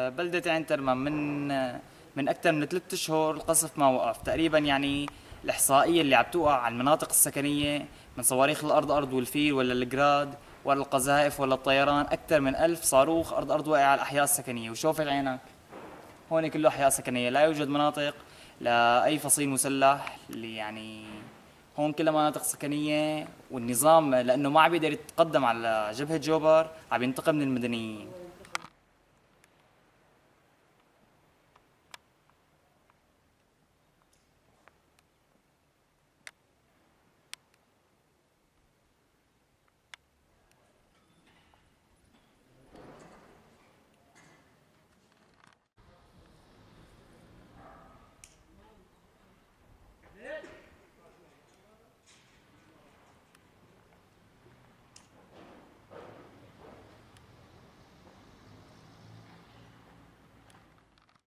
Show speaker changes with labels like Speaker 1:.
Speaker 1: بلدة عين ترمى من أكثر من 3 أشهر القصف ما وقف تقريبا. يعني الإحصائية اللي عم توقع على المناطق السكنية من صواريخ الأرض أرض والفيل ولا الجراد ولا القذائف ولا الطيران، أكثر من 1000 صاروخ أرض أرض واقع على الأحياء السكنية. وشوف عينك هون كله أحياء سكنية، لا يوجد مناطق لأي فصيل مسلح اللي يعني هون كلها مناطق سكنية. والنظام لأنه ما عم بيقدر يتقدم على جبهة جوبر عم ينتقم من المدنيين.